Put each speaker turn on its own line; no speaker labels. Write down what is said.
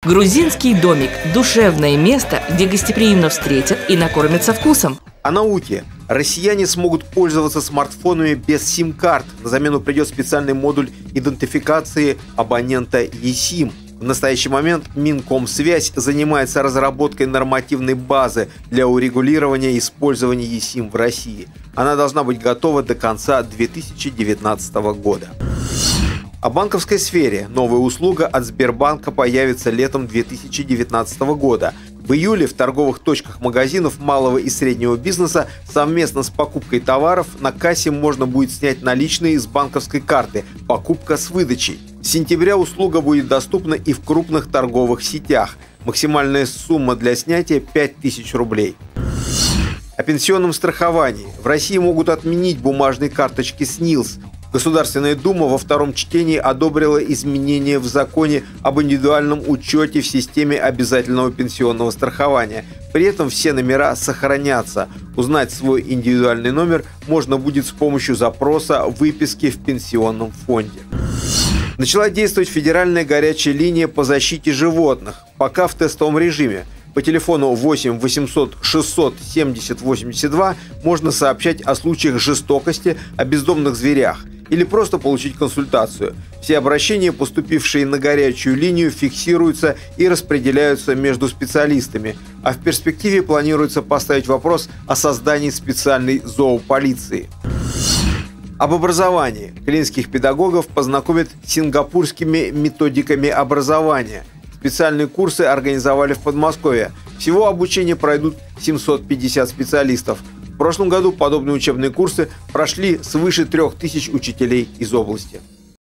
Грузинский домик – душевное место, где гостеприимно встретят и накормят со вкусом.
О науке. Россияне смогут пользоваться смартфонами без сим-карт. На замену придет специальный модуль идентификации абонента eSIM. В настоящий момент Минкомсвязь занимается разработкой нормативной базы для урегулирования использования eSIM в России. Она должна быть готова до конца 2019 года. О банковской сфере. Новая услуга от Сбербанка появится летом 2019 года. В июле в торговых точках магазинов малого и среднего бизнеса совместно с покупкой товаров на кассе можно будет снять наличные с банковской карты «Покупка с выдачей». С сентября услуга будет доступна и в крупных торговых сетях. Максимальная сумма для снятия – 5000 рублей. О пенсионном страховании. В России могут отменить бумажные карточки СНИЛС. Государственная Дума во втором чтении одобрила изменения в законе об индивидуальном учете в системе обязательного пенсионного страхования. При этом все номера сохранятся. Узнать свой индивидуальный номер можно будет с помощью запроса выписки в пенсионном фонде. Начала действовать федеральная горячая линия по защите животных, пока в тестовом режиме. По телефону 8 800 600 70 82 можно сообщать о случаях жестокости, о бездомных зверях или просто получить консультацию. Все обращения, поступившие на горячую линию, фиксируются и распределяются между специалистами. А в перспективе планируется поставить вопрос о создании специальной зоополиции. Об образовании. Клинских педагогов познакомят с сингапурскими методиками образования. Специальные курсы организовали в Подмосковье. Всего обучение пройдут 750 специалистов. В прошлом году подобные учебные курсы прошли свыше 3000 учителей из области.